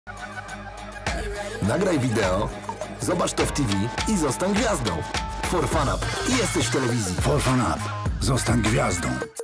Nagraj wideo, zobacz to w TV i zostań gwiazdą. For Fun Up i jesteś w telewizji. For Fun Up. Zostań gwiazdą.